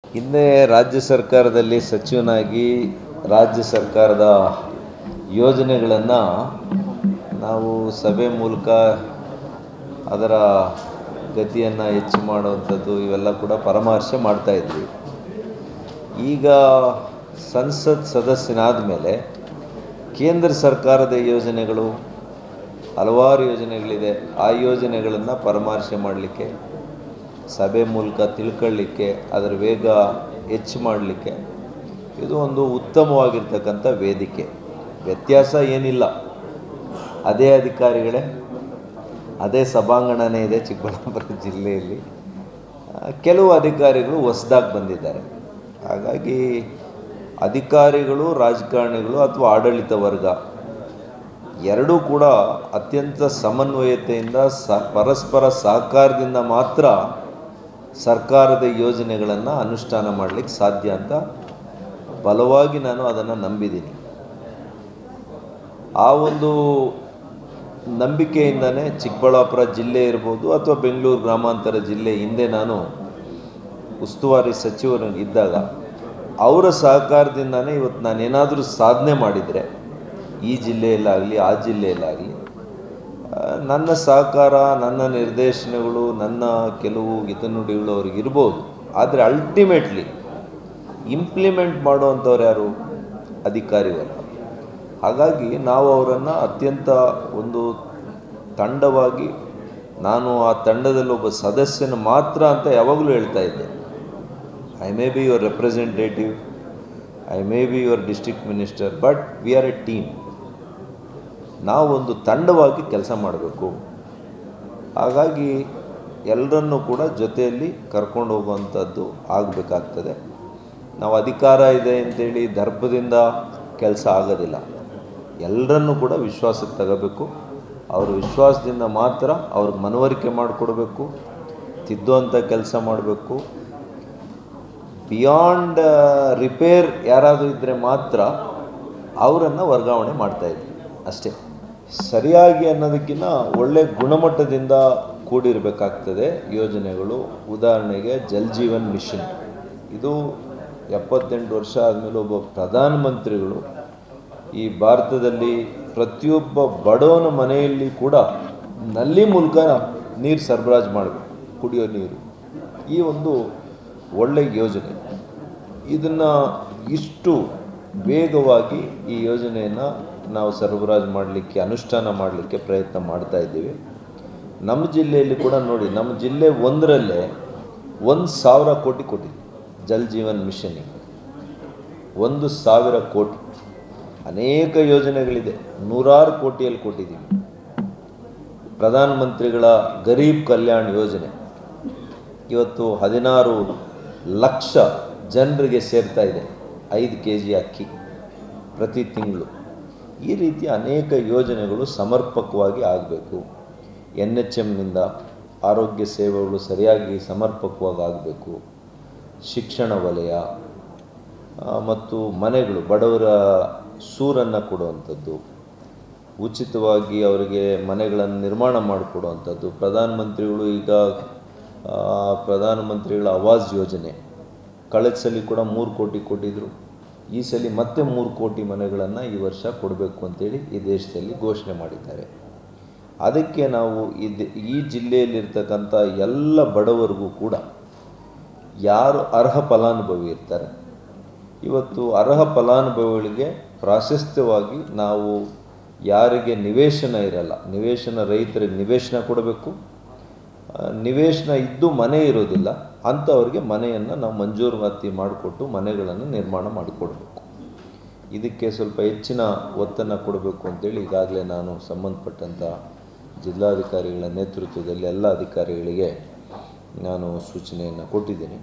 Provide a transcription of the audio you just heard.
ಹಿಂದೆ ರಾಜ್ಯ ಸರ್ಕಾರದಲ್ಲಿ ಸಚಿವನಾಗಿ ರಾಜ್ಯ ಸರ್ಕಾರದ ಯೋಜನೆಗಳನ್ನು ನಾವು ಸಭೆ ಮೂಲಕ ಅದರ ಗತಿಯನ್ನು ಹೆಚ್ಚು ಮಾಡುವಂಥದ್ದು ಇವೆಲ್ಲ ಕೂಡ ಪರಾಮರ್ಶೆ ಮಾಡ್ತಾಯಿದ್ವಿ. ಈಗ ಸಂಸತ್ ಸದಸ್ಯನಾದ ಮೇಲೆ ಕೇಂದ್ರ ಸರ್ಕಾರದ ಯೋಜನೆಗಳು ಹಲವಾರು ಯೋಜನೆಗಳಿದೆ. ಆ ಯೋಜನೆಗಳನ್ನು ಪರಾಮರ್ಶೆ ಮಾಡಲಿಕ್ಕೆ, ಸಭೆ ಮೂಲಕ ತಿಳ್ಕೊಳ್ಳಿಕ್ಕೆ, ಅದರ ವೇಗ ಹೆಚ್ಚು ಮಾಡಲಿಕ್ಕೆ ಇದು ಒಂದು ಉತ್ತಮವಾಗಿರ್ತಕ್ಕಂಥ ವೇದಿಕೆ. ವ್ಯತ್ಯಾಸ ಏನಿಲ್ಲ, ಅದೇ ಅಧಿಕಾರಿಗಳೇ, ಅದೇ ಸಭಾಂಗಣನೇ ಇದೆ ಚಿಕ್ಕಬಳ್ಳಾಪುರ ಜಿಲ್ಲೆಯಲ್ಲಿ. ಕೆಲವು ಅಧಿಕಾರಿಗಳು ಹೊಸದಾಗಿ ಬಂದಿದ್ದಾರೆ. ಹಾಗಾಗಿ ಅಧಿಕಾರಿಗಳು, ರಾಜಕಾರಣಿಗಳು ಅಥವಾ ಆಡಳಿತ ವರ್ಗ ಎರಡೂ ಕೂಡ ಅತ್ಯಂತ ಸಮನ್ವಯತೆಯಿಂದ ಪರಸ್ಪರ ಸಹಕಾರದಿಂದ ಮಾತ್ರ ಸರ್ಕಾರದ ಯೋಜನೆಗಳನ್ನು ಅನುಷ್ಠಾನ ಮಾಡಲಿಕ್ಕೆ ಸಾಧ್ಯ ಅಂತ ಬಲವಾಗಿ ನಾನು ಅದನ್ನು ನಂಬಿದ್ದೀನಿ. ಆ ಒಂದು ನಂಬಿಕೆಯಿಂದನೇ ಚಿಕ್ಕಬಳ್ಳಾಪುರ ಜಿಲ್ಲೆ ಇರ್ಬೋದು ಅಥವಾ ಬೆಂಗಳೂರು ಗ್ರಾಮಾಂತರ ಜಿಲ್ಲೆ, ಹಿಂದೆ ನಾನು ಉಸ್ತುವಾರಿ ಸಚಿವರು ಇದ್ದಾಗ ಅವರ ಸಹಕಾರದಿಂದನೇ ಇವತ್ತು ನಾನೇನಾದರೂ ಸಾಧನೆ ಮಾಡಿದರೆ ಈ ಜಿಲ್ಲೆಯಲ್ಲಾಗಲಿ ಆ ಜಿಲ್ಲೆಯಲ್ಲಾಗಲಿ ನನ್ನ ಸಹಕಾರ, ನನ್ನ ನಿರ್ದೇಶನಗಳು, ನನ್ನ ಕೆಲವು ಹಿತನುಡಿಗಳು ಅವ್ರಿಗೆ ಇರ್ಬೋದು. ಆದರೆ ಅಲ್ಟಿಮೇಟ್ಲಿ ಇಂಪ್ಲಿಮೆಂಟ್ ಮಾಡುವಂಥವ್ರು ಯಾರು? ಅಧಿಕಾರಿಗಳು. ಹಾಗಾಗಿ ನಾವು ಅವರನ್ನು ಅತ್ಯಂತ ಒಂದು ತಂಡವಾಗಿ, ನಾನು ಆ ತಂಡದಲ್ಲಿ ಒಬ್ಬ ಸದಸ್ಯನ ಮಾತ್ರ ಅಂತ ಯಾವಾಗಲೂ ಹೇಳ್ತಾ ಇದ್ದೆ. I may be your representative, I may be your district minister, but we are a team. ನಾವು ಒಂದು ತಂಡವಾಗಿ ಕೆಲಸ ಮಾಡಬೇಕು. ಹಾಗಾಗಿ ಎಲ್ಲರನ್ನೂ ಕೂಡ ಜೊತೆಯಲ್ಲಿ ಕರ್ಕೊಂಡು ಹೋಗುವಂಥದ್ದು ಆಗಬೇಕಾಗ್ತದೆ. ನಾವು ಅಧಿಕಾರ ಇದೆ ಅಂತೇಳಿ ದರ್ಪದಿಂದ ಕೆಲಸ ಆಗೋದಿಲ್ಲ. ಎಲ್ಲರನ್ನೂ ಕೂಡ ವಿಶ್ವಾಸಕ್ಕೆ ತಗೋಬೇಕು. ಅವರ ವಿಶ್ವಾಸದಿಂದ ಮಾತ್ರ ಅವ್ರಿಗೆ ಮನವರಿಕೆ ಮಾಡಿಕೊಡ್ಬೇಕು, ತಿದ್ದುವಂಥ ಕೆಲಸ ಮಾಡಬೇಕು. ಬಿಯಾಂಡ್ ರಿಪೇರ್ ಯಾರಾದರೂ ಇದ್ದರೆ ಮಾತ್ರ ಅವರನ್ನು ವರ್ಗಾವಣೆ ಮಾಡ್ತಾಯಿದ್ವಿ, ಅಷ್ಟೇ. ಸರಿಯಾಗಿ ಅನ್ನೋದಕ್ಕಿಂತ ಒಳ್ಳೆಯ ಗುಣಮಟ್ಟದಿಂದ ಕೂಡಿರಬೇಕಾಗ್ತದೆ ಯೋಜನೆಗಳು. ಉದಾಹರಣೆಗೆ ಜಲ್ ಜೀವನ್ ಮಿಷನ್, ಇದು 78 ವರ್ಷ ಆದಮೇಲೆ ಒಬ್ಬ ಪ್ರಧಾನಮಂತ್ರಿಗಳು ಈ ಭಾರತದಲ್ಲಿ ಪ್ರತಿಯೊಬ್ಬ ಬಡವನ ಮನೆಯಲ್ಲಿ ಕೂಡ ನಲ್ಲಿ ಮೂಲಕ ನೀರು ಸರಬರಾಜು ಮಾಡಬೇಕು, ಕುಡಿಯೋ ನೀರು. ಈ ಒಂದು ಒಳ್ಳೆಯ ಯೋಜನೆ. ಇದನ್ನು ಇಷ್ಟು ವೇಗವಾಗಿ ಈ ಯೋಜನೆಯನ್ನು ನಾವು ಸರಬರಾಜು ಮಾಡಲಿಕ್ಕೆ, ಅನುಷ್ಠಾನ ಮಾಡಲಿಕ್ಕೆ ಪ್ರಯತ್ನ ಮಾಡ್ತಾ ಇದ್ದೀವಿ. ನಮ್ಮ ಜಿಲ್ಲೆಯಲ್ಲಿ ಕೂಡ ನೋಡಿ, ನಮ್ಮ ಜಿಲ್ಲೆ ಒಂದರಲ್ಲೇ 1,000 ಕೋಟಿ ಕೊಟ್ಟಿದ್ದೀವಿ ಜಲ್ ಜೀವನ್ ಮಿಷನ್ನಿಗೆ. 1,000 ಕೋಟಿ. ಅನೇಕ ಯೋಜನೆಗಳಿದೆ, ನೂರಾರು ಕೋಟಿಯಲ್ಲಿ ಕೊಟ್ಟಿದ್ದೀವಿ. ಪ್ರಧಾನಮಂತ್ರಿಗಳ ಗರೀಬ್ ಕಲ್ಯಾಣ್ ಯೋಜನೆ ಇವತ್ತು 16 ಲಕ್ಷ ಜನರಿಗೆ ಸೇರ್ತಾ ಇದೆ. 5 kg ಅಕ್ಕಿ ಪ್ರತಿ ತಿಂಗಳು. ಈ ರೀತಿ ಅನೇಕ ಯೋಜನೆಗಳು ಸಮರ್ಪಕವಾಗಿ ಆಗಬೇಕು. NHMನಿಂದ ಆರೋಗ್ಯ ಸೇವೆಗಳು ಸರಿಯಾಗಿ ಸಮರ್ಪಕವಾಗಿ ಆಗಬೇಕು. ಶಿಕ್ಷಣ ವಲಯ ಮತ್ತು ಮನೆಗಳು, ಬಡವರ ಸೂರನ್ನು ಕೊಡುವಂಥದ್ದು, ಉಚಿತವಾಗಿ ಅವರಿಗೆ ಮನೆಗಳನ್ನು ನಿರ್ಮಾಣ ಮಾಡಿಕೊಡುವಂಥದ್ದು. ಪ್ರಧಾನಮಂತ್ರಿಗಳು ಈಗ ಪ್ರಧಾನಮಂತ್ರಿಗಳ ಆವಾಸ್ ಯೋಜನೆ, ಕಳೆದ ಸಲ ಕೂಡ 3 ಕೋಟಿ ಕೊಟ್ಟಿದ್ದರು. ಈ ಸಲ ಮತ್ತೆ 3 ಕೋಟಿ ಮನೆಗಳನ್ನು ಈ ವರ್ಷ ಕೊಡಬೇಕು ಅಂತೇಳಿ ಈ ದೇಶದಲ್ಲಿ ಘೋಷಣೆ ಮಾಡಿದ್ದಾರೆ. ಅದಕ್ಕೆ ನಾವು ಈ ಜಿಲ್ಲೆಯಲ್ಲಿರ್ತಕ್ಕಂಥ ಎಲ್ಲ ಬಡವರಿಗೂ ಕೂಡ, ಯಾರು ಅರ್ಹ ಫಲಾನುಭವಿ ಇರ್ತಾರೆ, ಇವತ್ತು ಅರ್ಹ ಫಲಾನುಭವಿಗಳಿಗೆ ಪ್ರಾಶಸ್ತ್ಯವಾಗಿ ನಾವು ಯಾರಿಗೆ ನಿವೇಶನ ಇರಲ್ಲ, ನಿವೇಶನ ರಹಿತರಿಗೆ ನಿವೇಶನ ಕೊಡಬೇಕು. ನಿವೇಶನ ಇದ್ದು ಮನೆ ಇರೋದಿಲ್ಲ ಅಂಥವ್ರಿಗೆ ಮನೆಯನ್ನು ನಾವು ಮಂಜೂರಾತಿ ಮಾಡಿಕೊಟ್ಟು ಮನೆಗಳನ್ನು ನಿರ್ಮಾಣ ಮಾಡಿಕೊಡ್ಬೇಕು. ಇದಕ್ಕೆ ಸ್ವಲ್ಪ ಹೆಚ್ಚಿನ ಒತ್ತನ್ನು ಕೊಡಬೇಕು ಅಂತೇಳಿ ಈಗಾಗಲೇ ನಾನು ಸಂಬಂಧಪಟ್ಟಂಥ ಜಿಲ್ಲಾಧಿಕಾರಿಗಳ ನೇತೃತ್ವದಲ್ಲಿ ಎಲ್ಲ ಅಧಿಕಾರಿಗಳಿಗೆ ನಾನು ಸೂಚನೆಯನ್ನು ಕೊಟ್ಟಿದ್ದೀನಿ.